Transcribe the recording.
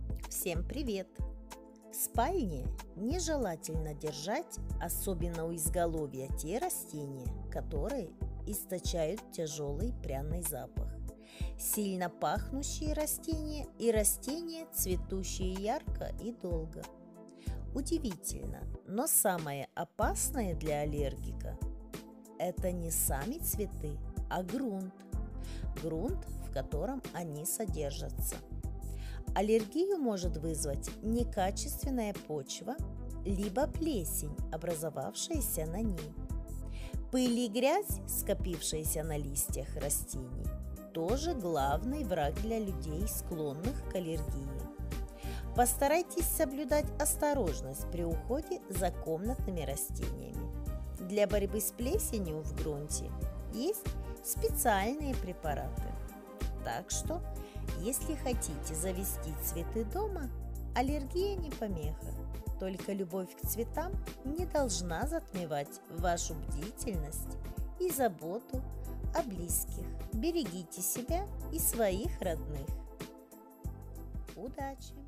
Всем привет! В спальне нежелательно держать, особенно у изголовья, те растения, которые источают тяжелый пряный запах. Сильно пахнущие растения и растения, цветущие ярко и долго. Удивительно, но самое опасное для аллергика – это не сами цветы, а грунт, в котором они содержатся. Аллергию может вызвать некачественная почва, либо плесень, образовавшаяся на ней. Пыль и грязь, скопившаяся на листьях растений, тоже главный враг для людей, склонных к аллергии. Постарайтесь соблюдать осторожность при уходе за комнатными растениями. Для борьбы с плесенью в грунте есть специальные препараты. Так что, если хотите завести цветы дома, аллергия не помеха. Только любовь к цветам не должна затмевать вашу бдительность и заботу о близких. Берегите себя и своих родных. Удачи!